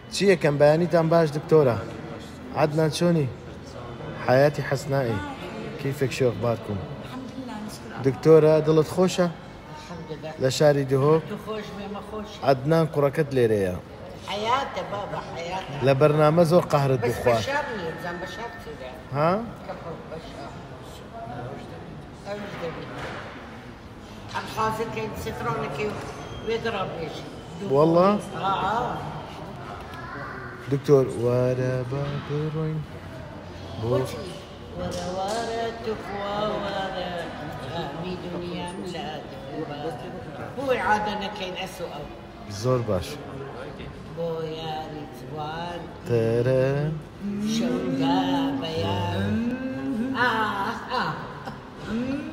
چییە كان بيانيتان باش دكتورة؟ عدنان شوني؟ حياتي حسنائي، كيفك شو اخباركم؟ الحمد لله نشكر الله. دكتورة دڵت خۆشە؟ الحمد لله. لشاري دهوك؟ تخوش ما خوش. عدنان قڕەکەت لێرەیە. حياتي بابا حياتي. لە بەرنامە زۆر قەهرت بس بخوات. بشرني زين بشرتي يعني. ها؟ كفر بشر. أجدبي. الخازن كان سترونك ويضرب ايش؟ والله؟ دكتور ورا بابروين ورا تقوى ورا غامي دنيا ملاد هو عادنا كاين أسوأ زۆر باش. بويا رضوان ترى شوقا بيان